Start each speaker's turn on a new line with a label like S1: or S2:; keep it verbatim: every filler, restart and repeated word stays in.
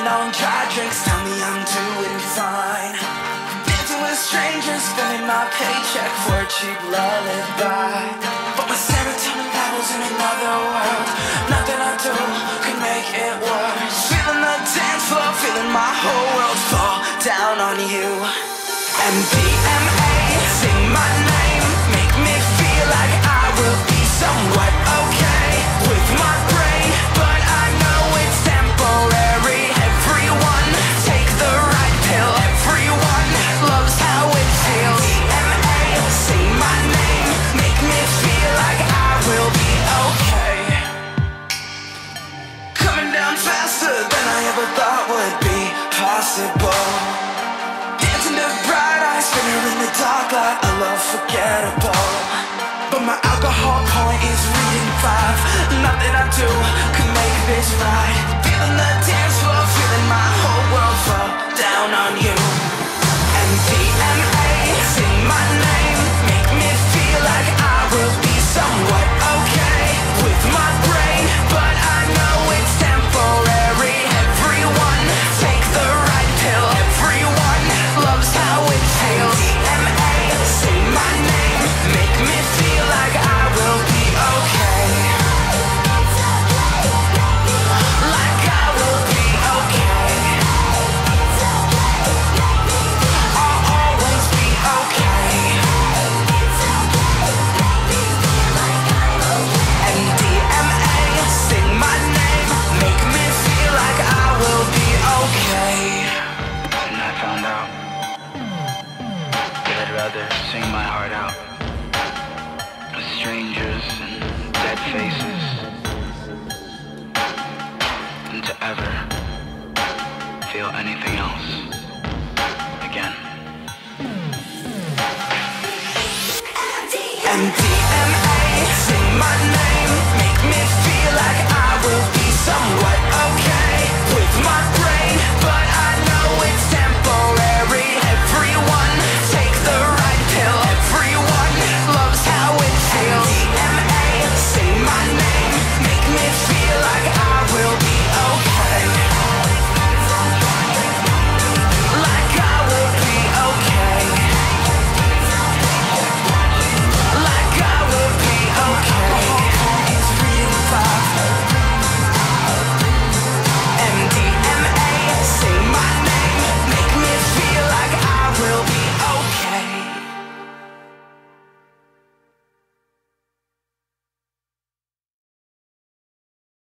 S1: on dry drinks tell me I'm doing fine. Dancing with strangers, spending my paycheck for a cheap lullaby. But my serotonin levels in another world. Nothing I do can make it worse. Feeling the dance floor, feeling my whole world fall down on you. M D M A, sing my name, make me feel like I will be somewhat okay with my brain, but I know it's temporary. Everyone take the right pill, everyone loves how it feels. M D M A, sing my name, make me feel like I will be okay. Coming down faster than I ever thought would be possible. Dancing to bright eyes, spinning in the dark like a love forgettable. But my alcohol point is reading five. Nothing I do can make this right. Feeling the dance floor, feeling my whole world fall down on you. M D M A, sing my name, make me feel like I will be somewhat okay with my brain, but I know it's temporary. Everyone take the right pill, everyone loves how it feels. M D M A, sing my name, make me feel like I will be okay. Like I will be okay. I'll always be okay. M D M A, sing my name, make me feel like I will be okay.
S2: And I found out that I'd rather sing my heart out with strangers and dead faces than to ever feel anything else again.